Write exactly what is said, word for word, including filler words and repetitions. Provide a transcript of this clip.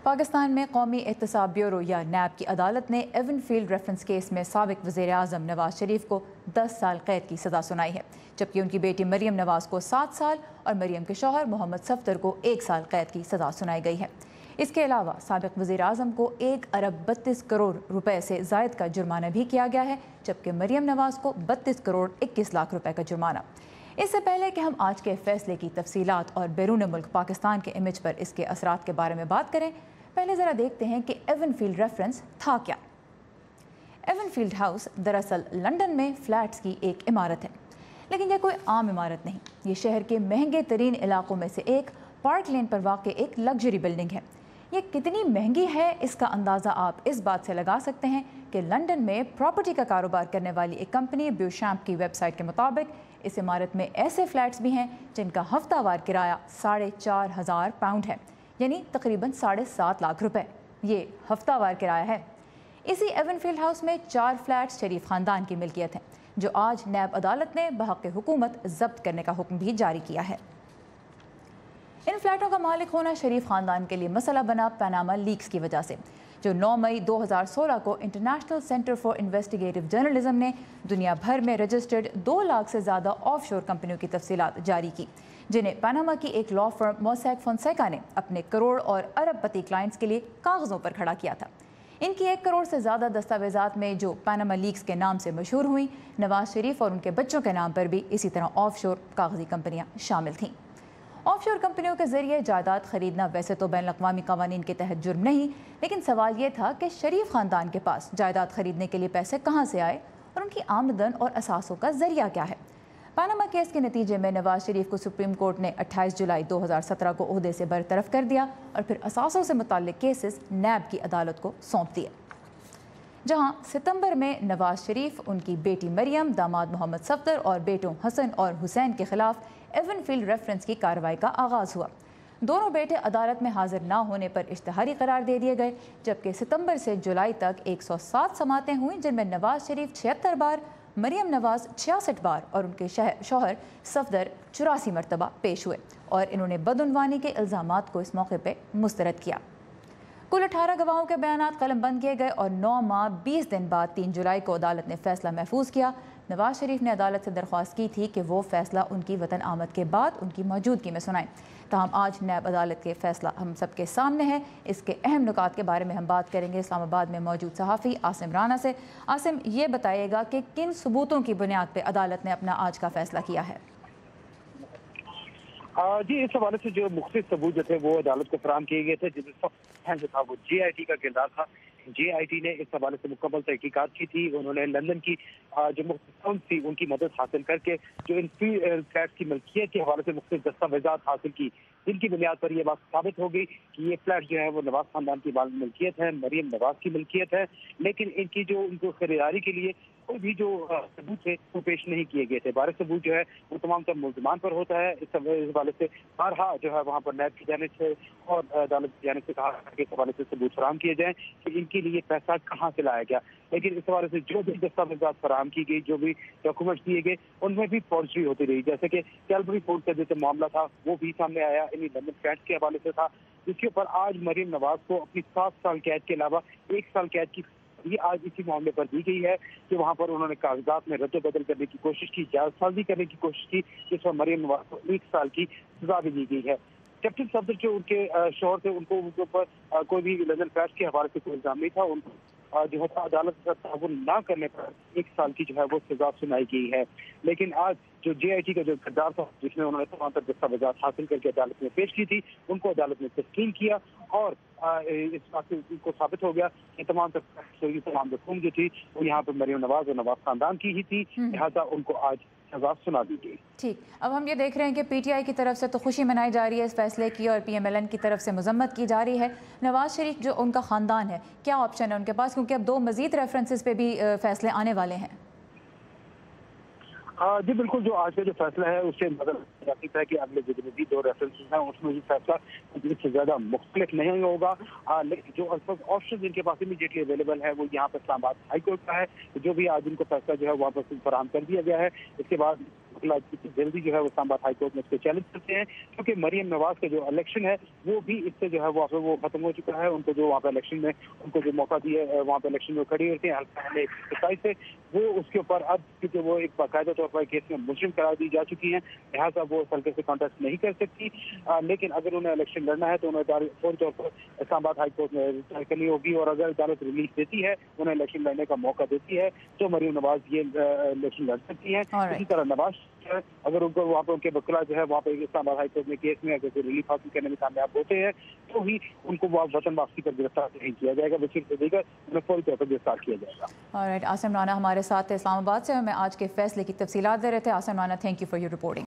پاکستان میں قومی احتساب بیورو یا نیب کی عدالت نے ایون فیلڈ ریفرنس کیس میں سابق وزیر اعظم نواز شریف کو دس سال قید کی سزا سنائی ہے، جبکہ ان کی بیٹی مریم نواز کو سات سال اور مریم کے شوہر محمد صفدر کو ایک سال قید کی سزا سنائی گئی ہے۔ اس کے علاوہ سابق وزیر اعظم کو ایک ارب بتیس کروڑ روپے سے زائد کا جرمانہ بھی کیا گیا ہے، جبکہ مریم نواز کو بتیس کروڑ اکیس لاکھ روپے کا جرمانہ۔ اس سے پہلے کہ ہم آج کے فیصلے کی تفصیلات اور بیرون ملک پاکستان کے امیج پر اس کے اثرات کے بارے میں بات کریں، پہلے ذرا دیکھتے ہیں کہ ایون فیلڈ ریفرنس تھا کیا۔ ایون فیلڈ ہاؤس دراصل لندن میں فلیٹس کی ایک عمارت ہے، لیکن یہ کوئی عام عمارت نہیں۔ یہ شہر کے مہنگے ترین علاقوں میں سے ایک پارک لین پر واقع ایک لگژری بلڈنگ ہے۔ یہ کتنی مہنگی ہے اس کا اندازہ آپ اس بات سے لگا سکتے ہیں کہ لندن میں پراپرٹی کا کاروبار کرنے والی ایک کمپنی بیوشیمپ کی ویب سائٹ کے مطابق اس عمارت میں ایسے فلیٹس بھی ہیں جن کا ہفتہ وار کرایہ ساڑھے چار ہزار پاؤنڈ ہے، یعنی تقریباً ساڑھے سات لاکھ روپے۔ یہ ہفتہ وار کرایہ ہے۔ اسی ایون فیلڈ ہاؤس میں چار فلیٹس شریف خاندان کی ملکیت ہیں، جو آج نیب عدالت نے بحق حکومت ضبط کرنے کا حکم بھی جاری کیا ہے۔ ان فلیٹوں کا مالک ہونا شریف خاندان کے لیے مسئلہ بنا پاناما لیکس کی وجہ سے، جو نو مئی دو ہزار سولہ کو international centre for investigative journalism نے دنیا بھر میں رجسٹرڈ دو لاکھ سے زیادہ آف شور کمپنیوں کی تفصیلات جاری کی، جنہیں پاناما کی ایک لا فرم موسیک فونسیکا نے اپنے کروڑ اور ارب پتی کلائنٹس کے لیے کاغذوں پر کھڑا کیا تھا۔ ان کی ایک کروڑ سے زیادہ دستاویزات میں جو پاناما لیکس کے نام سے مشہور ہوئیں، نواز شریف اور ان کے بچوں کے نام پر بھی اسی طرح آف شور کاغذی کمپنیاں شامل تھیں۔ آف شور کمپنیوں کے ذریعے جائیداد خریدنا ویسے تو بین الاقوامی قوانین کے تحت جرم نہیں، لیکن سوال یہ تھا کہ شریف خاندان کے پاس جائیداد خریدنے کے لیے پیسے کہاں سے آئے اور ان کی آمدن اور اثاثوں کا ذریعہ کیا ہے۔ پاناما کیس کے نتیجے میں نواز شریف کو سپریم کورٹ نے اٹھائیس جولائی دو ہزار سترہ کو عہدے سے برطرف کر دیا اور پھر اثاثوں سے متعلق کیسز نیب کی عدالت کو سونپ دیے، جہاں ستمبر میں نواز شریف، ان کی بیٹی مریم، داماد محمد صفدر اور بیٹوں حسن اور حسین کے خلاف ایون فیلڈ ریفرنس کی کارروائی کا آغاز ہوا۔ دونوں بیٹے عدالت میں حاضر نہ ہونے پر اشتہاری قرار دے دیے گئے، جبکہ ستمبر سے جولائی تک ایک سو سات سماعتیں ہوئیں، جن میں نواز شریف چھہتر بار، مریم نواز چھیاسٹھ بار اور ان کے شوہر صفدر چوراسی مرتبہ پیش ہوئے، اور انہوں نے بدعنوانی کے الزامات کو اس موقع پہ مسترد کیا۔ کل اٹھارہ گواہوں کے بیانات قلم بند کیے گئے اور نو ماہ بیس دن بعد تین جولائی کو عدالت نے فیصلہ محفوظ کیا۔ نواز شریف نے عدالت سے درخواست کی تھی کہ وہ فیصلہ ان کی وطن آمد کے بعد ان کی موجودگی میں سنائیں، تاہم آج نیب عدالت کے فیصلہ ہم سب کے سامنے ہے۔ اس کے اہم نکات کے بارے میں ہم بات کریں گے اسلام آباد میں موجود صحافی عاصم رانا سے۔ عاصم، یہ بتائیے گا کہ کن ثبوتوں کی بنیاد پہ عدالت نے اپنا آج کا فیصلہ کیا ہے؟ جی، اس حوالے سے جو مختلف ثبوت جو تھے وہ عدالت کو فراہم کیے گئے تھے، جس میں سب اہم جو تھا وہ جے آئی ٹی کا کردار تھا۔ جے آئی ٹی نے اس حوالے سے مکمل تحقیقات کی تھی۔ انہوں نے لندن کی جو مختلف تھی ان کی مدد حاصل کر کے جو ان فلیٹس کی ملکیت کے حوالے سے مختلف دستاویزات حاصل کی، جن کی بنیاد پر یہ بات ثابت ہو گئی کہ یہ فلیٹ جو ہے وہ نواز خاندان کی ملکیت ہے، مریم نواز کی ملکیت ہے، لیکن ان کی جو ان کو خریداری کے لیے کوئی بھی جو ثبوت تھے وہ پیش نہیں کیے گئے تھے۔ بارہ ثبوت جو ہے وہ تمام تر ملزمان پر ہوتا ہے۔ اس حوالے سے بارہا جو ہے وہاں پر نیب کی جانب سے اور عدالت کی جانب سے کہا کہ اس حوالے سے ثبوت فراہم کیے جائیں کہ ان کے لیے پیسہ کہاں سے لایا گیا، لیکن اس حوالے سے جو بھی دستاویزات فراہم کی گئی، جو بھی ڈاکومنٹس دیے گئے، ان میں بھی فورجری ہوتی رہی، جیسے کہ کیلبری فورٹ کا جو معاملہ تھا وہ بھی سامنے آیا، انہیں لندن فلیٹس کے حوالے سے تھا، جس کے اوپر آج مریم نواز کو اپنی سات سال قید کے علاوہ ایک سال قید کی یہ آج اسی معاملے پر دی گئی ہے کہ وہاں پر انہوں نے کاغذات میں رد و بدل کرنے کی کوشش کی، جعل سازی کرنے کی کوشش کی، جس پر مریم نواز کو ایک سال کی سزا بھی دی گئی ہے۔ کیپٹن صفدر جو ان کے شوہر تھے، ان کو ان کے اوپر کوئی بھی لندن فلیٹس کے حوالے سے کوئی الزام نہیں تھا، ان کو جو ہے عدالت کا تعاون نہ کرنے پر ایک سال کی جو ہے وہ سزا سنائی گئی ہے۔ لیکن آج جو جے آئی ٹی کا جو کردار تھا، جس میں انہوں نے تمام تر دستاویزات حاصل کر کے عدالت میں پیش کی تھی، ان کو عدالت نے تسلیم کیا اور اس بات سے ان کو ثابت ہو گیا کہ تمام تر تمام رقوم جو تھی وہ یہاں پر مریم نواز اور نواز خاندان کی ہی تھی، لہٰذا ان کو آج سزا سنا دی گئی۔ ٹھیک، اب ہم یہ دیکھ رہے ہیں کہ پی ٹی آئی کی طرف سے تو خوشی منائی جا رہی ہے اس فیصلے کی، اور پی ایم ایل این کی طرف سے مذمت کی جا رہی ہے۔ نواز شریف جو ان کا خاندان ہے، کیا آپشن ہے ان کے پاس، کیونکہ اب دو مزید ریفرنسز پہ بھی فیصلے آنے والے ہیں؟ جی بالکل، جو آج کا جو فیصلہ ہے اس سے نظر آ سکتا ہے کہ اگلے جو مزید دو ریفرنسز ہیں اس میں بھی فیصلہ اس سے زیادہ مختلف نہیں ہوگا، لیکن جو آپشن جن کے پاس امیڈیٹلی اویلیبل ہے وہ یہاں پر اسلام آباد ہائی کورٹ کا ہے، جو بھی آج ان کو فیصلہ جو ہے وہاں پر فراہم کر دیا گیا ہے۔ اس کے بعد वकला जल्दी जो है वो इस्लामाबाद हाई कोर्ट में इसको चैलेंज करते हैं, क्योंकि मरियम नवाज का जो इलेक्शन है वो भी इससे जो है वहाँ पे वो खत्म हो चुका है। उनको जो वहाँ पे इलेक्शन में उनको जो मौका दिया वहाँ पे इलेक्शन में खड़ी होती है हल्का से, वो उसके ऊपर अब क्योंकि वो एक बाकायदा तौर पर केस में मुजरिम करार दी जा चुकी हैं, लिहाजा वो हल्के से कॉन्टेस्ट नहीं कर सकती। आ, लेकिन अगर उन्हें इलेक्शन लड़ना है तो उन्हें फौरी तौर पर इस्लामाबाद हाई कोर्ट में रजिस्टर करनी होगी, और अगर अदालत रिलीज देती है, उन्हें इलेक्शन लड़ने का मौका देती है, तो मरियम नवाज ये इलेक्शन लड़ सकती हैं। इसी तरह नवाज अगर उनको वहाँ पे उनके वकला जो है वहाँ पे इस्लामाबाद हाई कोर्ट में केस में अगर रिलीफ हासिल करने में कामयाब होते हैं तो ही उनको वतन वापसी पर गिरफ्तार नहीं किया जाएगा, बल्कि से देकर उन्हें फौरी तौर पर गिरफ्तार किया जाएगा। ऑलराइट, आसिम राना हमारे साथ इस्लामाबाद से हमें आज के फैसले की तफसीलात दे रहे थे। Asim Rana, thank you for your reporting.